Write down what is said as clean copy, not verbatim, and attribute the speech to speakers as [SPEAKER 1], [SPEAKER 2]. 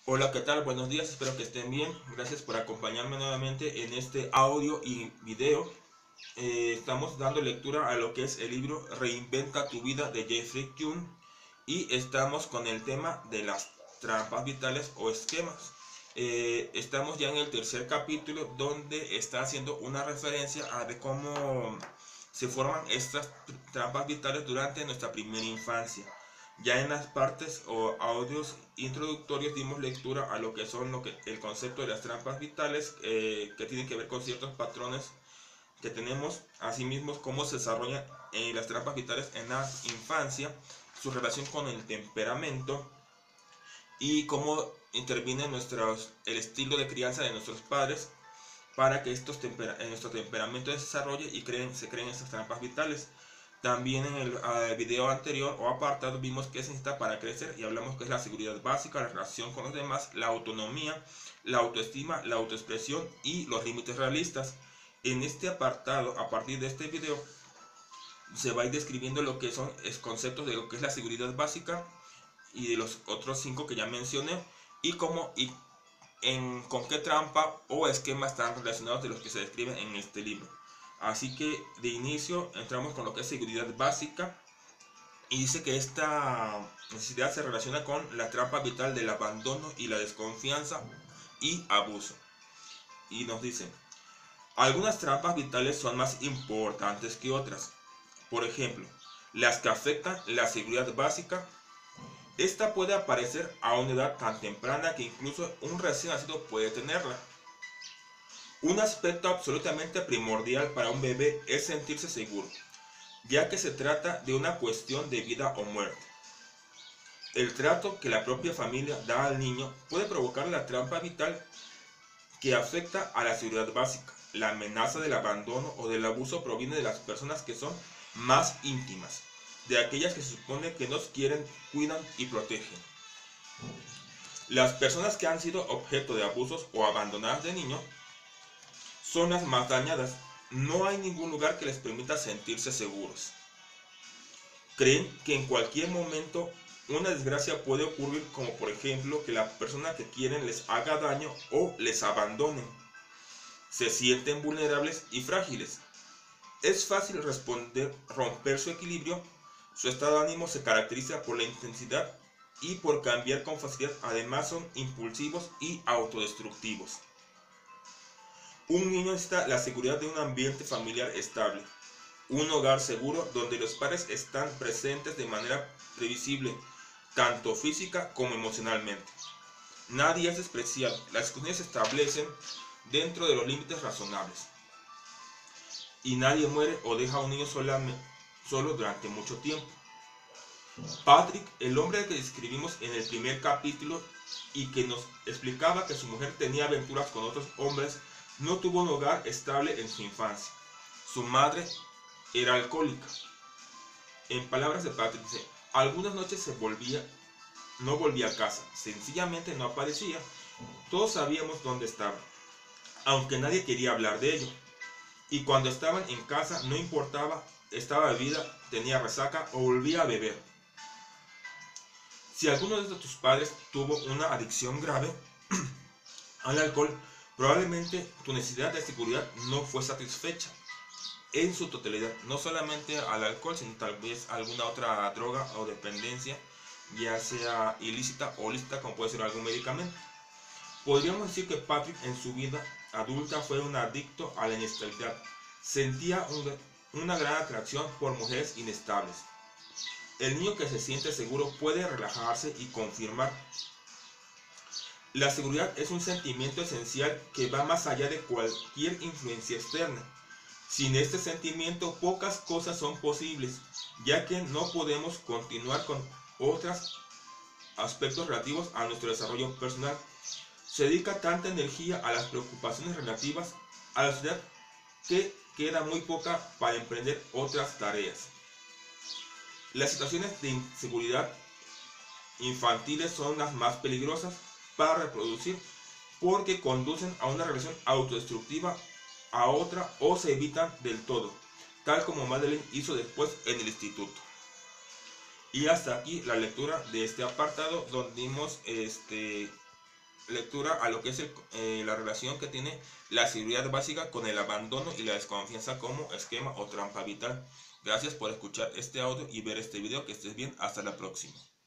[SPEAKER 1] Hola, ¿qué tal? Buenos días, espero que estén bien. Gracias por acompañarme nuevamente en este audio y video. Estamos dando lectura a lo que es el libro Reinventa tu vida de Jeffrey Kuhn y estamos con el tema de las trampas vitales o esquemas. Estamos ya en el tercer capítulo donde está haciendo una referencia a de cómo se forman estas trampas vitales durante nuestra primera infancia. Ya en las partes o audios introductorios dimos lectura a lo que son el concepto de las trampas vitales, que tienen que ver con ciertos patrones que tenemos, asimismo cómo se desarrollan las trampas vitales en la infancia, su relación con el temperamento y cómo interviene el estilo de crianza de nuestros padres para que nuestro temperamento se desarrolle y se creen estas trampas vitales. También en el video anterior o apartado vimos qué se necesita para crecer y hablamos que es la seguridad básica, la relación con los demás, la autonomía, la autoestima, la autoexpresión y los límites realistas. En este apartado, a partir de este video, se va a ir describiendo lo que son conceptos de lo que es la seguridad básica y de los otros 5 que ya mencioné y cómo con qué trampa o esquema están relacionados de los que se describen en este libro. Así que de inicio entramos con lo que es seguridad básica y dice que esta necesidad se relaciona con la trampa vital del abandono y la desconfianza y abuso. Y nos dicen, algunas trampas vitales son más importantes que otras. Por ejemplo, las que afectan la seguridad básica. Esta puede aparecer a una edad tan temprana que incluso un recién nacido puede tenerla. Un aspecto absolutamente primordial para un bebé es sentirse seguro, ya que se trata de una cuestión de vida o muerte. El trato que la propia familia da al niño puede provocar la trampa vital que afecta a la seguridad básica. La amenaza del abandono o del abuso proviene de las personas que son más íntimas, de aquellas que se supone que nos quieren, cuidan y protegen. Las personas que han sido objeto de abusos o abandonadas de niño son las más dañadas. No hay ningún lugar que les permita sentirse seguros. Creen que en cualquier momento una desgracia puede ocurrir, como por ejemplo que la persona que quieren les haga daño o les abandonen. Se sienten vulnerables y frágiles. Es fácil romper su equilibrio. Su estado de ánimo se caracteriza por la intensidad y por cambiar con facilidad. Además son impulsivos y autodestructivos. Un niño necesita la seguridad de un ambiente familiar estable, un hogar seguro donde los padres están presentes de manera previsible, tanto física como emocionalmente. Nadie es despreciado, las discusiones se establecen dentro de los límites razonables. Y nadie muere o deja a un niño solo durante mucho tiempo. Patrick, el hombre que describimos en el primer capítulo y que nos explicaba que su mujer tenía aventuras con otros hombres, no tuvo un hogar estable en su infancia. Su madre era alcohólica. En palabras de Patrick, dice, algunas noches no volvía a casa, sencillamente no aparecía. Todos sabíamos dónde estaba, aunque nadie quería hablar de ello. Y cuando estaban en casa, no importaba, estaba bebida, tenía resaca o volvía a beber. Si alguno de tus padres tuvo una adicción grave al alcohol, probablemente tu necesidad de seguridad no fue satisfecha en su totalidad, no solamente al alcohol, sino tal vez alguna otra droga o dependencia, ya sea ilícita o lícita, como puede ser algún medicamento. Podríamos decir que Patrick en su vida adulta fue un adicto a la inestabilidad. Sentía una gran atracción por mujeres inestables. El niño que se siente seguro puede relajarse y confirmar. La seguridad es un sentimiento esencial que va más allá de cualquier influencia externa. Sin este sentimiento pocas cosas son posibles, ya que no podemos continuar con otros aspectos relativos a nuestro desarrollo personal. Se dedica tanta energía a las preocupaciones relativas a la sociedad que queda muy poca para emprender otras tareas. Las situaciones de inseguridad infantiles son las más peligrosas para reproducir porque conducen a una relación autodestructiva a otra o se evitan del todo, tal como Madeleine hizo después en el instituto. Y hasta aquí la lectura de este apartado donde dimos lectura a lo que es la relación que tiene la seguridad básica con el abandono y la desconfianza como esquema o trampa vital. Gracias por escuchar este audio y ver este video. Que estés bien. Hasta la próxima.